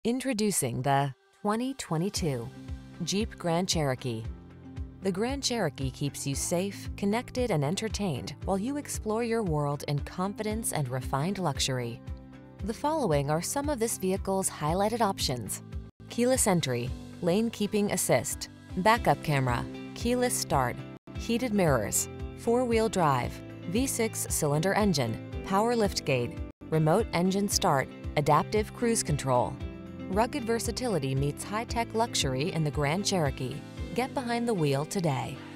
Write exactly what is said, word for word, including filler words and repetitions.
Introducing the twenty twenty-two Jeep Grand Cherokee. The Grand Cherokee keeps you safe, connected, and entertained while you explore your world in confidence and refined luxury. The following are some of this vehicle's highlighted options: keyless entry, lane keeping assist, backup camera, keyless start, heated mirrors, four-wheel drive, V six cylinder engine, power liftgate, remote engine start, adaptive cruise control. Rugged versatility meets high-tech luxury in the Grand Cherokee. Get behind the wheel today.